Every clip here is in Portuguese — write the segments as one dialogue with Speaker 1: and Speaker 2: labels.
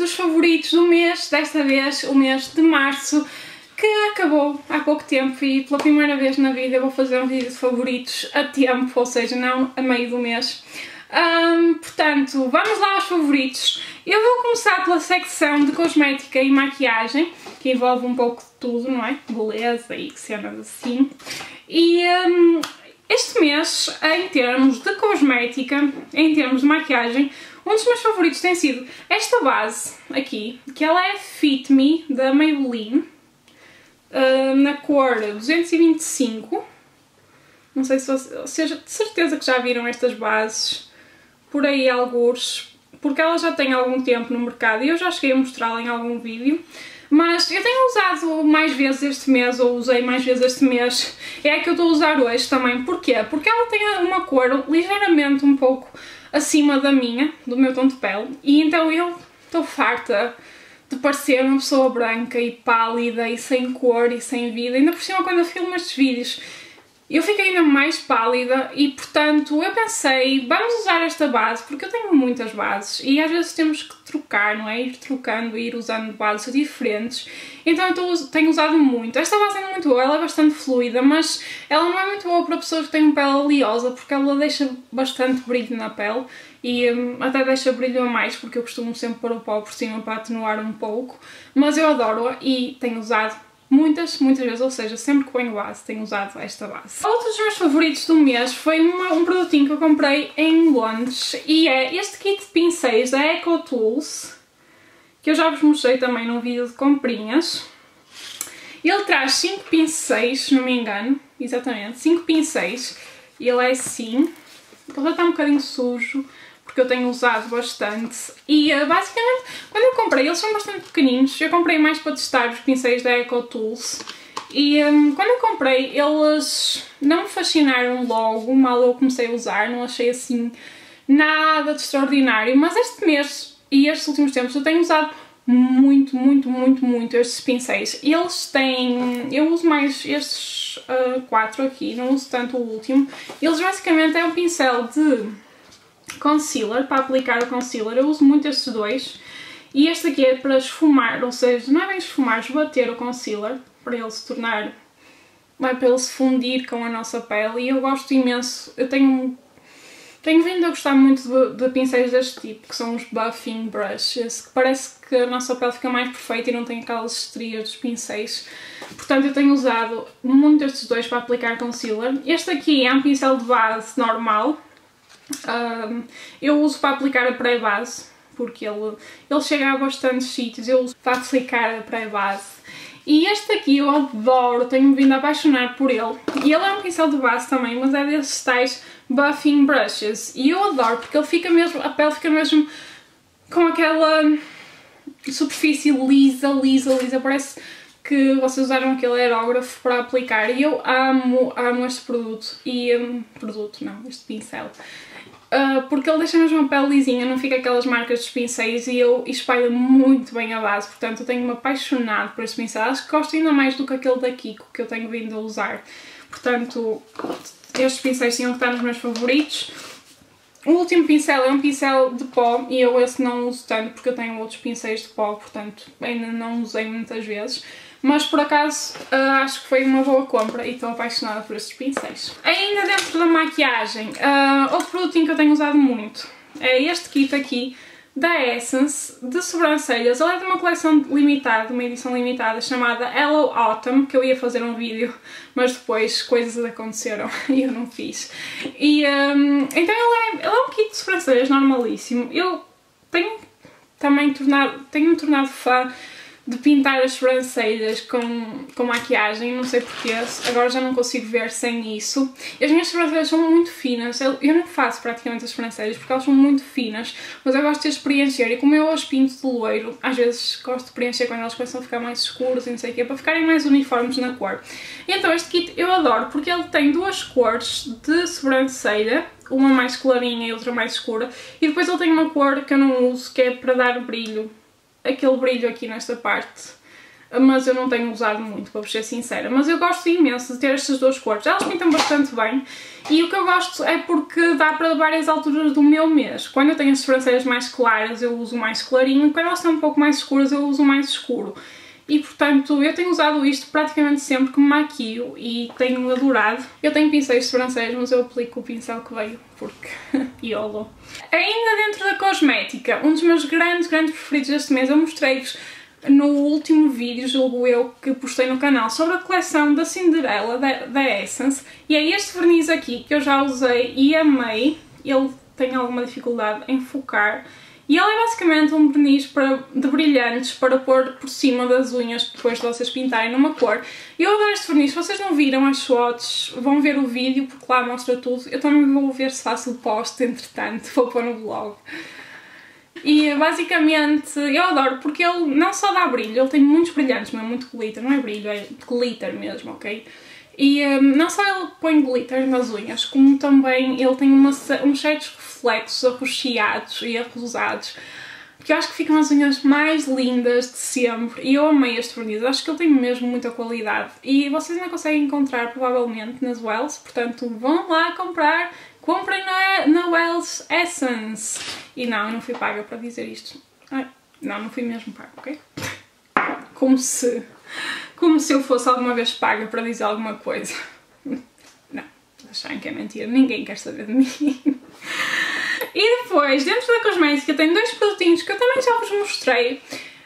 Speaker 1: dos favoritos do mês, desta vez o mês de março, que acabou há pouco tempo e pela primeira vez na vida eu vou fazer um vídeo de favoritos a tempo, ou seja, não a meio do mês. Portanto, vamos lá aos favoritos. Eu vou começar pela secção de cosmética e maquiagem, que envolve um pouco de tudo, não é? Beleza e cenas assim. E este mês, em termos de cosmética, em termos de maquiagem, um dos meus favoritos tem sido esta base aqui, que ela é Fit Me, da Maybelline, na cor 225. Não sei se vocês, de certeza que já viram estas bases por aí algures, porque ela já tem algum tempo no mercado e eu já cheguei a mostrá-la em algum vídeo. Mas eu tenho usado mais vezes este mês, ou usei mais vezes este mês, é a que eu estou a usar hoje também. Porquê? Porque ela tem uma cor ligeiramente um pouco acima da minha, do meu tom de pele, e então eu estou farta de parecer uma pessoa branca e pálida e sem cor e sem vida. Ainda por cima, quando eu filmo estes vídeos, eu fico ainda mais pálida e, portanto, eu pensei, vamos usar esta base, porque eu tenho muitas bases e às vezes temos que trocar, não é? Ir trocando e ir usando bases diferentes. Então eu tenho usado muito. Esta base é muito boa, ela é bastante fluida, mas ela não é muito boa para pessoas que têm pele oleosa, porque ela deixa bastante brilho na pele e até deixa brilho a mais, porque eu costumo sempre pôr o pó por cima para atenuar um pouco. Mas eu adoro-a e tenho usado muitas vezes, ou seja, sempre que ponho base tenho usado esta base. Outro dos meus favoritos do mês foi um produtinho que eu comprei em Londres e é este kit de pincéis da Eco Tools, que eu já vos mostrei também num vídeo de comprinhas. Ele traz 5 pincéis, se não me engano, exatamente, 5 pincéis, e ele é assim, ele já está um bocadinho sujo, porque eu tenho usado bastante, e basicamente, quando eu comprei, eles são bastante pequeninos, eu comprei mais para testar os pincéis da Eco Tools, e quando eu comprei, eles não me fascinaram logo, mal eu comecei a usar, não achei assim nada de extraordinário, mas este mês e estes últimos tempos eu tenho usado muito estes pincéis. Eles têm, eu uso mais estes 4 aqui, não uso tanto o último. Eles basicamente é um pincel de concealer, para aplicar o concealer, eu uso muito estes dois, e este aqui é para esfumar, ou seja, não é bem esfumar, esbater o concealer, para ele se tornar, para ele se fundir com a nossa pele, e eu gosto imenso, eu tenho vindo a gostar muito de pincéis deste tipo, que são os buffing brushes, que parece que a nossa pele fica mais perfeita e não tem aquelas estrias dos pincéis. Portanto, eu tenho usado muito estes dois para aplicar concealer. Este aqui é um pincel de base normal. Eu uso para aplicar a pré-base, porque ele chega a bastantes sítios, eu uso para aplicar a pré-base. E este aqui eu adoro, tenho vindo a apaixonar por ele. E ele é um pincel de base também, mas é desses tais buffing brushes. E eu adoro, porque ele fica mesmo, a pele fica mesmo com aquela superfície lisa, parece que vocês usaram aquele aerógrafo para aplicar. E eu amo este produto. E, este pincel. Porque ele deixa mesmo a pele lisinha, não fica aquelas marcas dos pincéis e espalha muito bem a base, portanto eu tenho-me apaixonado por este pincel, acho que gosto ainda mais do que aquele da Kiko que eu tenho vindo a usar, portanto estes pincéis tinham que estar nos meus favoritos. O último pincel é um pincel de pó e eu esse não uso tanto porque eu tenho outros pincéis de pó, portanto ainda não usei muitas vezes. Mas por acaso acho que foi uma boa compra e estou apaixonada por estes pincéis. Ainda dentro da maquiagem, outro produtinho que eu tenho usado muito é este kit aqui da Essence de sobrancelhas. Ele é de uma coleção limitada, uma edição limitada chamada Hello Autumn, que eu ia fazer um vídeo, mas depois coisas aconteceram e eu não fiz. E então ele é um kit de sobrancelhas normalíssimo. Eu tenho-me tornado fã de pintar as sobrancelhas com maquiagem, não sei porquê, agora já não consigo ver sem isso. E as minhas sobrancelhas são muito finas, eu não faço praticamente as sobrancelhas porque elas são muito finas, mas eu gosto de preencher, e como eu as pinto de loiro, às vezes gosto de preencher quando elas começam a ficar mais escuras e não sei o quê, para ficarem mais uniformes na cor. E então este kit eu adoro porque ele tem duas cores de sobrancelha, uma mais clarinha e outra mais escura, e depois ele tem uma cor que eu não uso, que é para dar brilho, aquele brilho aqui nesta parte mas eu não tenho usado muito, para ser sincera. Mas eu gosto imenso de ter estas duas cores, elas pintam bastante bem e o que eu gosto é porque dá para várias alturas do meu mês. Quando eu tenho as sobrancelhas mais claras eu uso mais clarinho e quando elas estão um pouco mais escuras eu uso mais escuro. E portanto eu tenho usado isto praticamente sempre que me maquio e tenho adorado. Eu tenho pincéis de sobrancelhas, mas eu aplico o pincel que veio, porque YOLO. Ainda dentro da cosmética, um dos meus grandes preferidos deste mês, eu mostrei-vos no último vídeo, julgo eu, que postei no canal, sobre a coleção da Cinderella, da Essence, e é este verniz aqui que eu já usei e amei. Ele tem alguma dificuldade em focar. E ele é basicamente um verniz de brilhantes para pôr por cima das unhas depois de vocês pintarem numa cor. Eu adoro este verniz, se vocês não viram as fotos, vão ver o vídeo porque lá mostra tudo. Eu também vou ver se faço o post, entretanto, vou pôr no blog. E basicamente eu adoro porque ele não só dá brilho, ele tem muitos brilhantes, mas muito glitter, não é brilho, é glitter mesmo, ok? E não só ele põe glitter nas unhas, como também ele tem uns certos reflexos arroxeados e arrosados, que eu acho que ficam as unhas mais lindas de sempre. E eu amei este verniz, acho que ele tem mesmo muita qualidade. E vocês ainda conseguem encontrar provavelmente nas Wells, portanto vão lá comprar, comprem na Wells Essence. E não, eu não fui paga para dizer isto. Ai, não fui mesmo paga, ok? Como se eu fosse alguma vez paga para dizer alguma coisa. Não, acharem que é mentira, ninguém quer saber de mim. E depois, dentro da cosmética, tem dois produtinhos que eu também já vos mostrei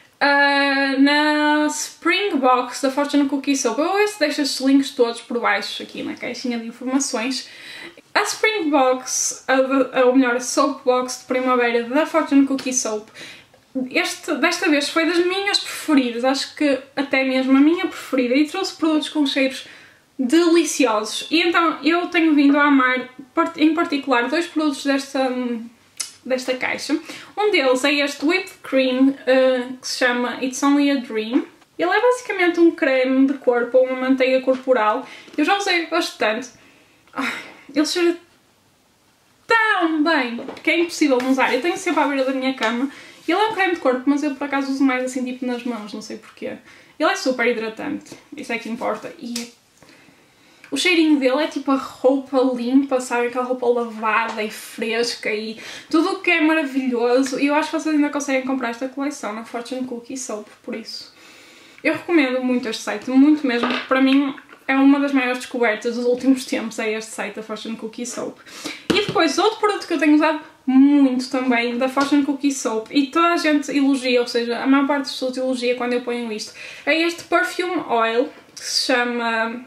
Speaker 1: na Spring Box da Fortune Cookie Soap. Eu deixo estes links todos por baixo aqui na caixinha de informações. A Spring Box, ou melhor, a Soap Box de primavera da Fortune Cookie Soap, desta vez foi das minhas preferidas, acho que até mesmo a minha preferida, e trouxe produtos com cheiros deliciosos. E então eu tenho vindo a amar, em particular, dois produtos desta caixa. Um deles é este Whipped Cream, que se chama It's Only a Dream. Ele é basicamente um creme de corpo, ou uma manteiga corporal. Eu já usei bastante. Ai, ele cheira tão bem que é impossível não usar. Eu tenho sempre à beira da minha cama. Ele é um creme de corpo, mas eu por acaso uso mais assim tipo nas mãos, não sei porquê. Ele é super hidratante, isso é que importa. E o cheirinho dele é tipo a roupa limpa, sabe? Aquela roupa lavada e fresca e tudo o que é maravilhoso. E eu acho que vocês ainda conseguem comprar esta coleção na Fortune Cookie Soap, por isso. Eu recomendo muito este site, muito mesmo, porque para mim é uma das maiores descobertas dos últimos tempos, é este site da Fortune Cookie Soap. E depois, outro produto que eu tenho usado muito também, da Fortune Cookie Soap, e toda a gente elogia, ou seja, a maior parte das pessoas elogia quando eu ponho isto, é este Perfume Oil, que se chama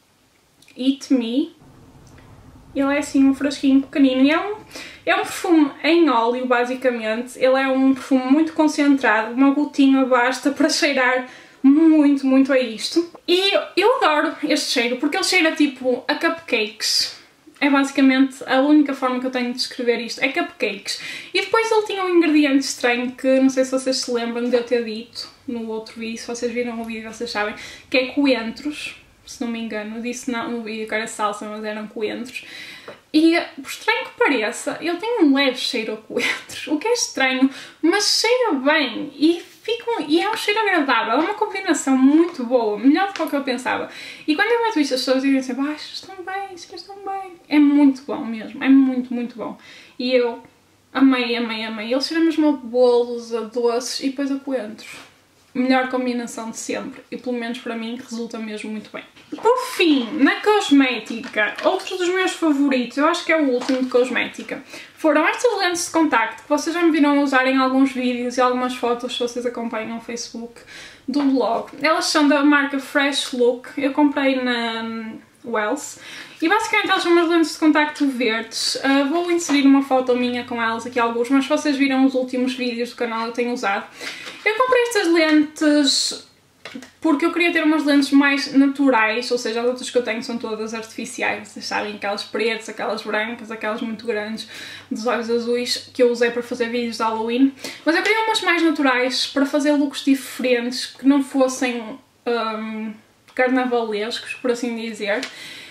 Speaker 1: Eat Me. Ele é assim um frasquinho pequenino e é um perfume em óleo, basicamente. Ele é um perfume muito concentrado, uma gotinha basta para cheirar muito a isto. E eu adoro este cheiro, porque ele cheira tipo a cupcakes. É basicamente a única forma que eu tenho de descrever isto, é cupcakes. E depois ele tinha um ingrediente estranho que não sei se vocês se lembram de eu ter dito no outro vídeo, se vocês viram o vídeo vocês sabem, que é coentros, se não me engano. Eu disse não, no vídeo que era salsa, mas eram coentros. E, por estranho que pareça, ele tem um leve cheiro a coentros, o que é estranho, mas cheira bem e é um cheiro agradável, é uma combinação muito boa, melhor do que o que eu pensava. E quando eu meto isto, as pessoas dizem sempre, ah, estão bem. É muito bom mesmo, é muito bom. E eu amei. Ele cheira mesmo a bolos, a doces e depois a coentros. Melhor combinação de sempre, e pelo menos para mim resulta mesmo muito bem. Por fim, na cosmética, outro dos meus favoritos, eu acho que é o último de cosmética, foram estas lentes de contacto que vocês já me viram usar em alguns vídeos e algumas fotos, se vocês acompanham o Facebook do blog. Elas são da marca Fresh Look, eu comprei na Wells. E basicamente elas são umas lentes de contacto verdes. Vou inserir uma foto minha com elas aqui alguns, mas se vocês viram os últimos vídeos do canal eu tenho usado. Eu comprei estas lentes porque eu queria ter umas lentes mais naturais, ou seja, as outras que eu tenho são todas artificiais, vocês sabem, aquelas pretas, aquelas brancas, aquelas muito grandes, dos olhos azuis, que eu usei para fazer vídeos de Halloween. Mas eu queria umas mais naturais para fazer looks diferentes, que não fossem carnavalescos, por assim dizer.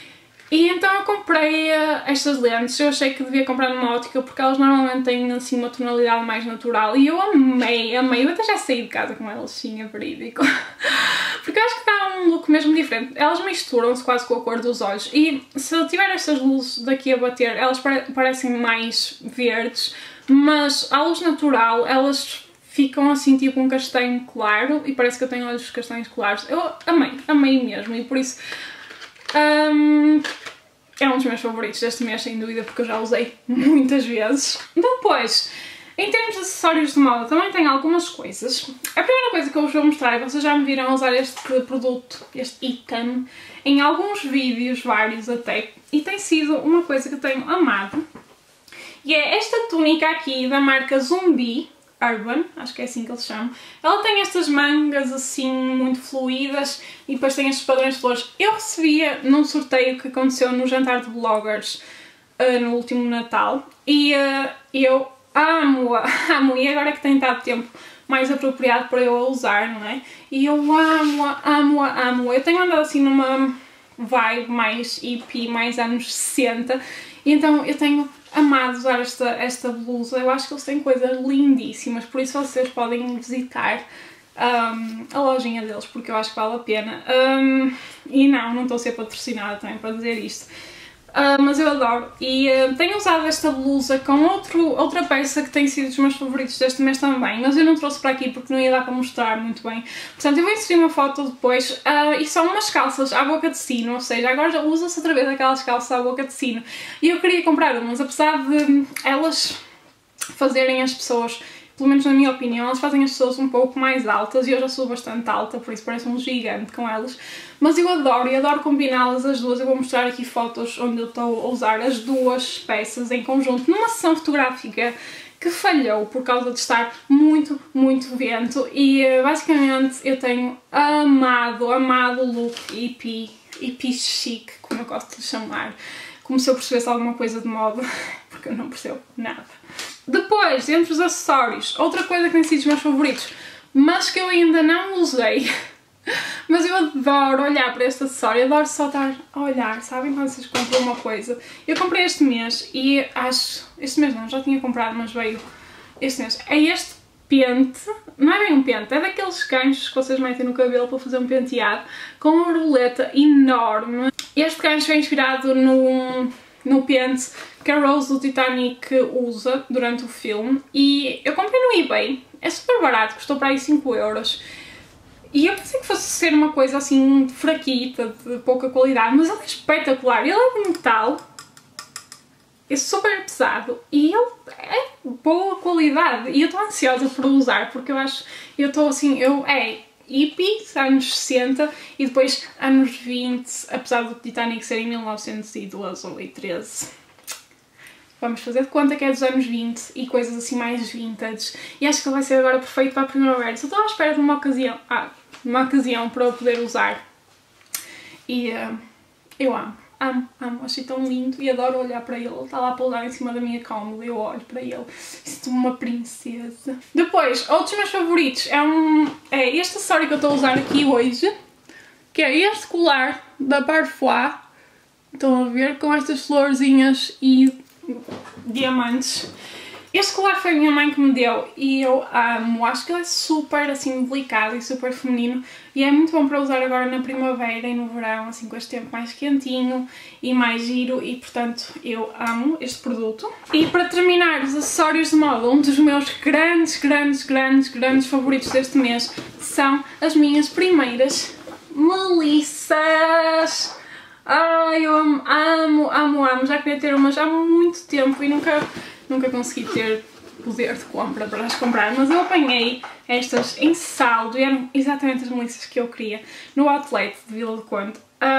Speaker 1: E então eu comprei estas lentes. Eu achei que devia comprar numa ótica porque elas normalmente têm assim uma tonalidade mais natural e eu amei, amei. Eu até já saí de casa com elas, sim, é verídico. Porque eu acho que dá um look mesmo diferente. Elas misturam-se quase com a cor dos olhos e se eu tiver estas luzes daqui a bater, elas parecem mais verdes, mas à luz natural elas ficam assim tipo um castanho claro e parece que eu tenho olhos castanhos claros. Eu amei, amei mesmo e por isso é um dos meus favoritos deste mês, sem dúvida, porque eu já usei muitas vezes. Depois, em termos de acessórios de moda, também tenho algumas coisas. A primeira coisa que eu vos vou mostrar, e vocês já me viram usar este produto, este item, em alguns vídeos, vários até, e tem sido uma coisa que eu tenho amado. E é esta túnica aqui da marca Zumbi Urban, acho que é assim que eles chamam. Ela tem estas mangas assim muito fluídas e depois tem estes padrões de flores. Eu recebia num sorteio que aconteceu no jantar de bloggers no último Natal e eu amo-a, amo, e agora é que tem estado tempo mais apropriado para eu a usar, não é? E eu amo-a, amo-a, amo-a. Eu tenho andado assim numa vibe mais hippie, mais anos 60, e então eu tenho amado usar esta blusa. Eu acho que eles têm coisas lindíssimas, por isso vocês podem visitar a lojinha deles, porque eu acho que vale a pena. E não estou a ser patrocinada também para dizer isto. Mas eu adoro e tenho usado esta blusa com outra peça que tem sido dos meus favoritos deste mês também, mas eu não trouxe para aqui porque não ia dar para mostrar muito bem, portanto eu vou inserir uma foto depois. E são umas calças à boca de sino, ou seja, agora já usa-se outra vez aquelas calças à boca de sino e eu queria comprar umas, apesar de elas fazerem as pessoas, pelo menos na minha opinião, elas fazem as pessoas um pouco mais altas e eu já sou bastante alta, por isso parece um gigante com elas. Mas eu adoro e adoro combiná-las as duas. Eu vou mostrar aqui fotos onde eu estou a usar as duas peças em conjunto numa sessão fotográfica que falhou por causa de estar muito, muito vento. E basicamente eu tenho amado o look hippie chic, como eu gosto de chamar. Como se eu percebesse alguma coisa de moda, porque eu não percebo nada. Depois, dentro dos acessórios, outra coisa que tem sido os meus favoritos, mas que eu ainda não usei, mas eu adoro olhar para este acessório, adoro só estar a olhar, sabem quando vocês compram uma coisa? Eu comprei este mês e acho, este mês não, já tinha comprado, mas veio este mês, é este pente, não é bem um pente, é daqueles ganchos que vocês metem no cabelo para fazer um penteado, com uma borboleta enorme. Este gancho é inspirado no pente que a Rose do Titanic usa durante o filme e eu comprei no eBay, é super barato, custou para aí 5€. E eu pensei que fosse ser uma coisa assim fraquita, de pouca qualidade, mas ele é espetacular, ele é de metal, é super pesado e ele é boa qualidade e eu estou ansiosa por usar porque eu estou assim, hippie, anos 60 e depois anos 20, apesar do Titanic ser em 1912 ou 13. Vamos fazer de conta que é dos anos 20 e coisas assim mais vintage. E acho que ele vai ser agora perfeito para a primavera. Só estou à espera de uma ocasião para eu poder usar. E eu amo, achei tão lindo e adoro olhar para ele. Ele está lá a pousar em cima da minha cômoda e eu olho para ele. Sinto-me uma princesa. Depois, outros meus favoritos é este acessório que eu estou a usar aqui hoje, que é este colar da Parfois. Estão a ver? Com estas florzinhas e diamantes. Este colar foi a minha mãe que me deu e eu amo, acho que ele é super assim delicado e super feminino e é muito bom para usar agora na primavera e no verão, assim com este tempo mais quentinho e mais giro e portanto eu amo este produto. E para terminar os acessórios de moda, um dos meus grandes favoritos deste mês são as minhas primeiras melissas. Ai, eu amo, já queria ter umas há muito tempo e nunca consegui ter poder de compra para as comprar, mas eu apanhei estas em saldo e eram exatamente as melissas que eu queria no outlet de Vila do Conde.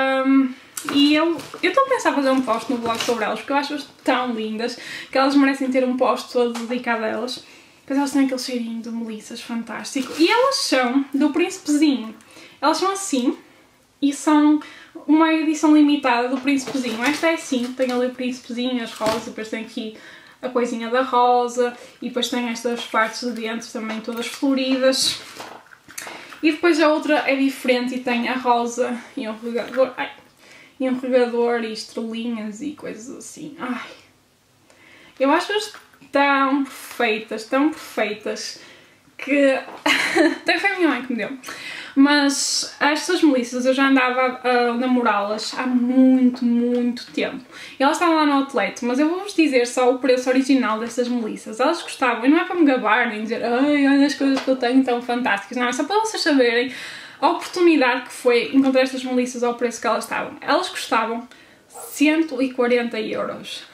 Speaker 1: E eu estou a pensar fazer um post no blog sobre elas porque eu acho-as tão lindas que elas merecem ter um post todo dedicado a elas, porque elas têm aquele cheirinho de melissas fantástico e elas são do Príncipezinho, elas são assim e são uma edição limitada do Príncipezinho. Esta é assim, tem ali o Príncipezinho, as rosas, depois tem aqui a coisinha da rosa e depois tem estas partes de dentro também todas floridas. E depois a outra é diferente e tem a rosa e um regador. e um regador e estrelinhas e coisas assim. Ai, eu acho-as tão perfeitas, que até foi a minha mãe que me deu. Mas estas melissas eu já andava a namorá-las há muito tempo. E elas estavam lá no outlet, mas eu vou-vos dizer só o preço original destas melissas. Elas custavam, e não é para me gabar nem dizer ai, olha as coisas que eu tenho tão fantásticas, não, é só para vocês saberem a oportunidade que foi encontrar estas melissas ao preço que elas estavam. Elas custavam 140 euros.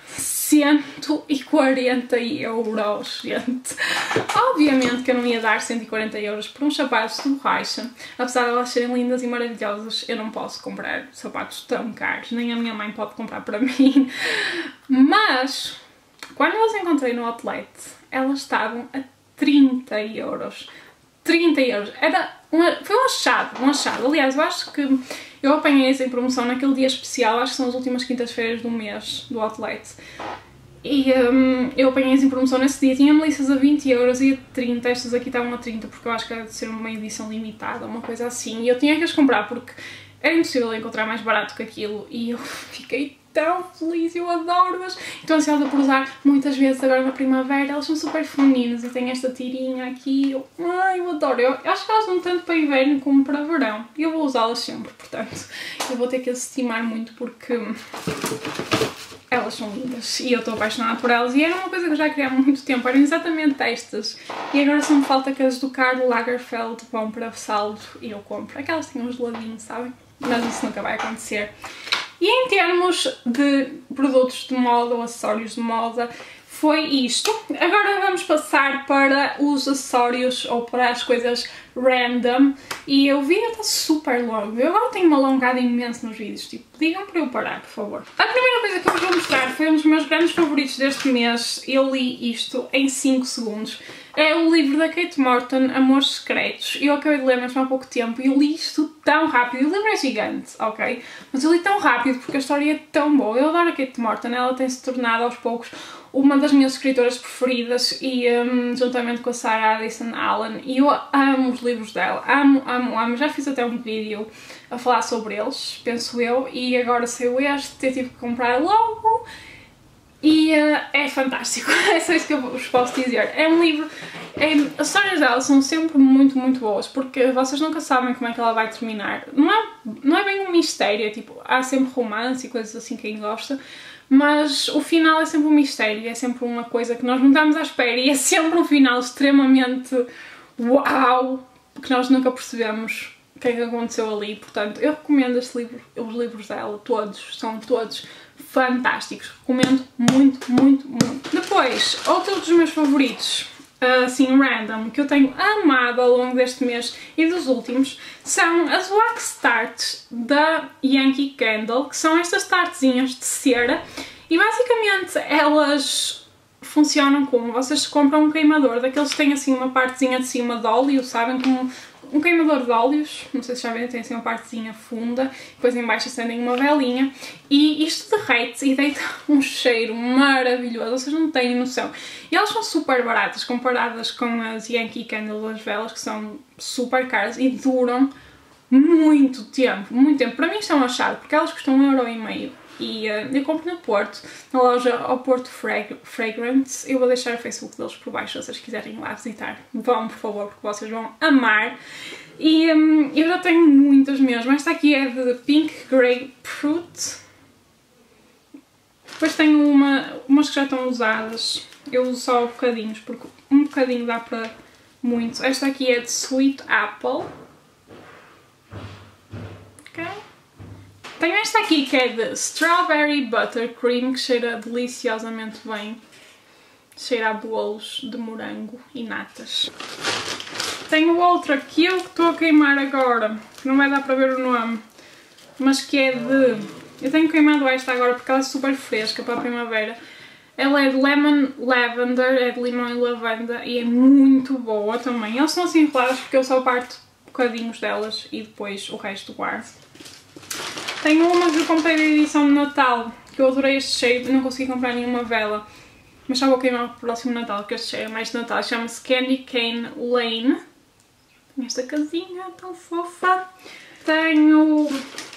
Speaker 1: 140 euros, gente. Obviamente que eu não ia dar 140 euros por uns sapatos de borracha. Apesar de elas serem lindas e maravilhosas, eu não posso comprar sapatos tão caros. Nem a minha mãe pode comprar para mim. Mas, quando eu as encontrei no outlet, elas estavam a 30 euros. 30 euros. Foi um achado. Aliás, eu acho que eu apanhei essa em promoção naquele dia especial, acho que são as últimas quintas-feiras do mês do outlet. E eu apanhei essa em promoção nesse dia, tinha melissas a 20 euros e a 30, estas aqui estavam a 30 porque eu acho que era de ser uma edição limitada, uma coisa assim. E eu tinha que as comprar porque era impossível encontrar mais barato que aquilo e eu fiquei tão feliz, eu adoro-as. Estou ansiosa por usar muitas vezes agora na primavera, elas são super femininas e têm esta tirinha aqui, eu adoro. Eu acho que elas dão tanto para inverno como para verão e eu vou usá-las sempre, portanto eu vou ter que as estimar muito porque elas são lindas e eu estou apaixonada por elas e era uma coisa que eu já queria há muito tempo, eram exatamente estas e agora só me falta que as do Karl Lagerfeld vão para saldo e eu compro. Aquelas têm uns geladinhos, sabem? Mas isso nunca vai acontecer. E em termos de produtos de moda ou acessórios de moda, foi isto. Agora vamos passar para os acessórios ou para as coisas random. E o vídeo está super longo. Eu agora tenho-me alongado imenso nos vídeos. Tipo, digam para eu parar, por favor. A primeira coisa que eu vos vou mostrar foi um dos meus grandes favoritos deste mês. Eu li isto em 5 segundos. É o livro da Kate Morton, Amores Secretos. Eu acabei de ler mesmo há pouco tempo e eu li isto tão rápido. O livro é gigante, ok? Mas eu li tão rápido porque a história é tão boa. Eu adoro a Kate Morton, ela tem-se tornado aos poucos uma das minhas escritoras preferidas e juntamente com a Sarah Addison Allen, e eu amo os livros dela, amo. Já fiz até um vídeo a falar sobre eles, penso eu, e agora saiu este, eu tive que comprar logo e é fantástico, é só isso que eu vos posso dizer. É um livro, as histórias dela são sempre muito boas, porque vocês nunca sabem como é que ela vai terminar. Não é bem um mistério, é tipo, há sempre romance e coisas assim, quem gosta, mas o final é sempre um mistério, é sempre uma coisa que nós não estamos à espera e é sempre um final extremamente uau, que nós nunca percebemos o que é que aconteceu ali. Portanto, eu recomendo este livro, os livros dela, todos, são todos fantásticos, recomendo muito. Depois, outro dos meus favoritos, assim, random, que eu tenho amado ao longo deste mês e dos últimos, são as wax tarts da Yankee Candle, que são estas tartezinhas de cera e basicamente elas funcionam como, vocês compram um queimador, daqueles que têm assim uma partezinha de cima de óleo, sabem, como um queimador de óleos, não sei se já viram, tem assim uma partezinha funda, depois em baixo acendem uma velinha e isto derrete e deita um cheiro maravilhoso, vocês não têm noção. E elas são super baratas comparadas com as Yankee Candle, as velas, que são super caras e duram muito tempo. Para mim estão a achar, porque elas custam 1,5€. E eu compro no Porto, na loja ao Porto Fragrance. Eu vou deixar o Facebook deles por baixo, se vocês quiserem ir lá visitar. Vão, por favor, porque vocês vão amar. E eu já tenho muitas mesmo. Esta aqui é de Pink Grapefruit. Depois tenho umas que já estão usadas. Eu uso só bocadinhos, porque um bocadinho dá para muito. Esta aqui é de Sweet Apple. Ok. Tenho esta aqui que é de Strawberry Buttercream, que cheira deliciosamente bem. Cheira a bolos de morango e natas. Tenho outra que eu estou a queimar agora, que não vai dar para ver o nome, mas que é de... Eu tenho queimado esta agora porque ela é super fresca para a primavera. Ela é de Lemon Lavender, é de limão e lavanda e é muito boa também. Elas são assim enroladas porque eu só parto bocadinhos delas e depois o resto guardo. Tenho uma que eu comprei da edição de Natal, que eu adorei este cheiro, não consegui comprar nenhuma vela, mas só vou queimar para o próximo Natal, porque este cheiro é mais de Natal, chama-se Candy Cane Lane. Tenho esta casinha tão fofa. Tenho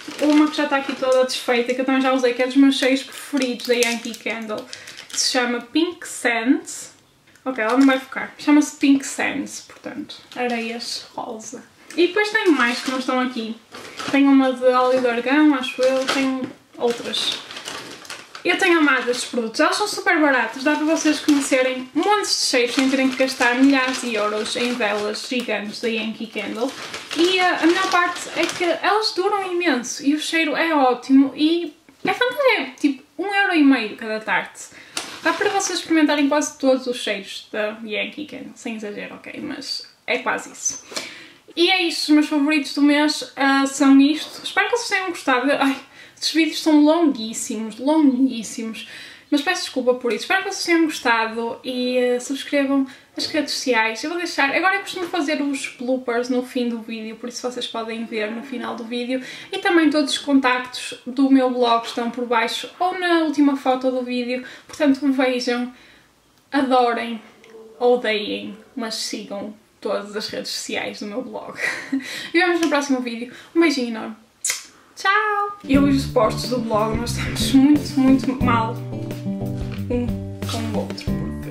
Speaker 1: uma que já está aqui toda desfeita, que eu também já usei, que é dos meus cheiros preferidos da Yankee Candle, que se chama Pink Sands. Ok, ela não vai focar. Chama-se Pink Sands, portanto, areias rosa. E depois tenho mais que não estão aqui. Tenho uma de óleo de argão, acho eu, tenho outras. Eu tenho amado estes produtos, elas são super baratos, dá para vocês conhecerem montes de cheiros sem terem que gastar milhares de euros em velas gigantes da Yankee Candle. E a melhor parte é que elas duram imenso e o cheiro é ótimo e é fantástico, é tipo 1,5€ cada tarte. Dá para vocês experimentarem quase todos os cheiros da Yankee Candle, sem exagero, ok, mas é quase isso. E é isto, os meus favoritos do mês são isto. Espero que vocês tenham gostado. Ai, estes vídeos são longuíssimos, longuíssimos, mas peço desculpa por isso. Espero que vocês tenham gostado e subscrevam as redes sociais. Eu vou deixar, agora eu costumo fazer os bloopers no fim do vídeo, por isso vocês podem ver no final do vídeo. E também todos os contactos do meu blog estão por baixo ou na última foto do vídeo. Portanto, vejam, adorem, odeiem, mas sigam todas as redes sociais do meu blog. E vemos no próximo vídeo. Um beijinho enorme. Tchau! Eu e os posts do blog, nós estamos muito mal um com o outro,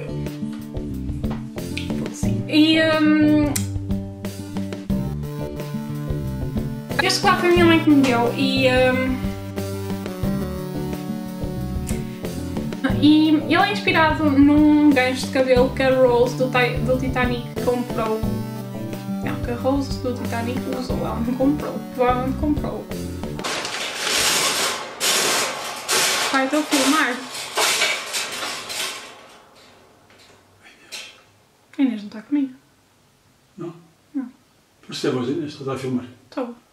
Speaker 1: porque sim. E este quadro foi a minha mãe que me deu e ele é inspirado num gancho de cabelo que a Rose do Titanic comprou. Não, que a Rose do Titanic usou, ela não comprou, provavelmente comprou. Pai, estou a filmar. A Inês não está comigo?
Speaker 2: Não? Não. Percebo, a Inês está a filmar.
Speaker 1: Estou.